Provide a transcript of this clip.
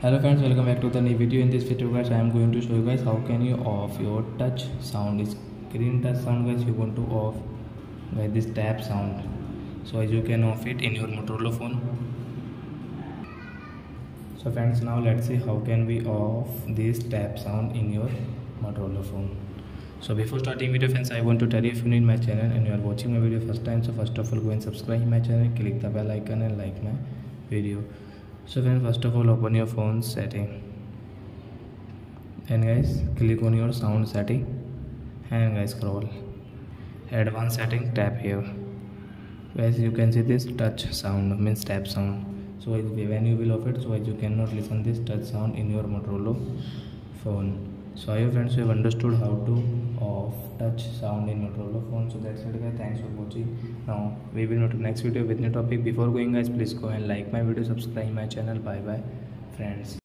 Hello friends, welcome back to the new video. In this video guys, I am going to show you guys how can you off your touch sound, screen touch sound guys. You want to off by this tap sound, so as you can off it in your Motorola phone. So friends, now let's see how can we off this tap sound in your Motorola phone. So before starting video friends, I want to tell you, if you need my channel and you are watching my video first time, so first of all go and subscribe my channel, click the bell icon and like my video. So friends, first of all open your phone setting and guys click on your sound setting and guys scroll advanced setting, tap here guys. You can see this touch sound means tap sound. So when you will off it, so as you cannot listen this touch sound in your Motorola phone. So I hope friends you have understood how to off touch sound in Motorola phone. So that's it guys, thanks for watching. Now we will meet in next video with new topic. Before going guys, please go and like my video, subscribe my channel. Bye bye friends.